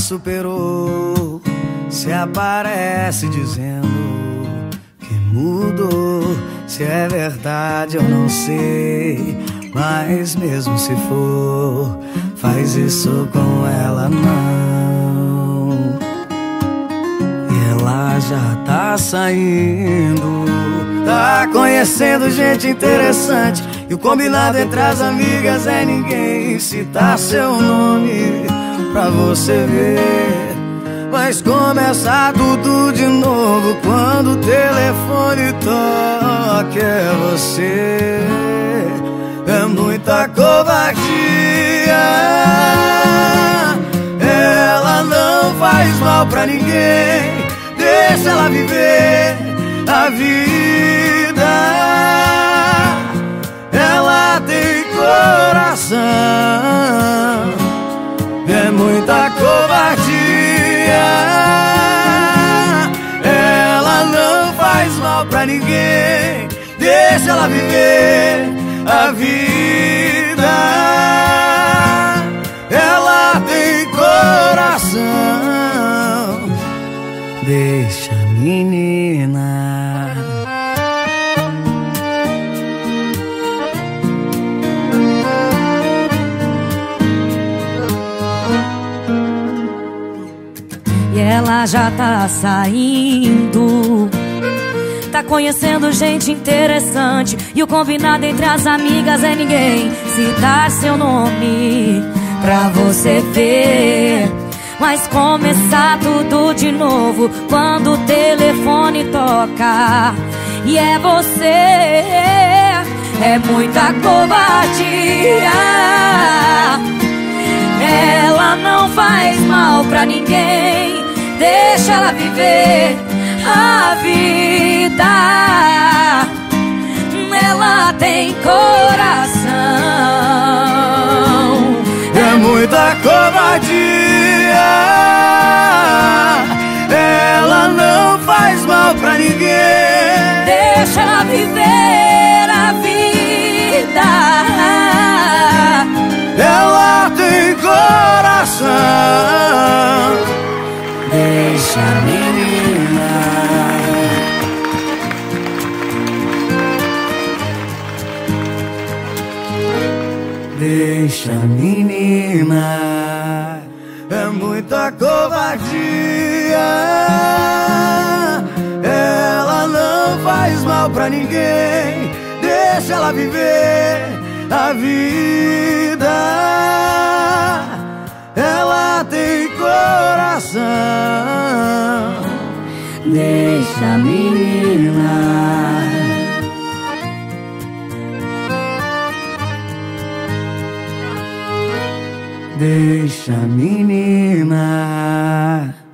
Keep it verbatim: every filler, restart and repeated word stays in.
superou. Se aparece dizendo que mudou. Se é verdade eu não sei, mas mesmo se for, faz isso com ela não. E ela já tá saindo, tá conhecendo gente interessante, e o combinado entre as amigas é ninguém citar seu nome pra você ver. Mas começa tudo de novo quando o telefone toca. É você, é muita covardia. Ela não faz mal pra ninguém, deixa ela viver a vida. Ela tem coração, é muita covardia. Ela não faz mal pra ninguém, deixa ela viver a vida. Ela tem coração, deixa a menina. E ela já tá saindo, tá conhecendo gente interessante, e o combinado entre as amigas é ninguém citar seu nome pra você ver. Mas começar tudo de novo quando o telefone toca. E é você, é muita covardia. Ela não faz mal pra ninguém, deixa ela viver a vida. Ela tem coração, é muita covardia. Ela não faz mal pra ninguém, deixa ela viver a vida. Ela tem coração, deixa a menina. Deixa a menina, é muita covardia. Ela não faz mal pra ninguém, deixa ela viver a vida. Ela tem coração, deixa a menina. Deixa a menina.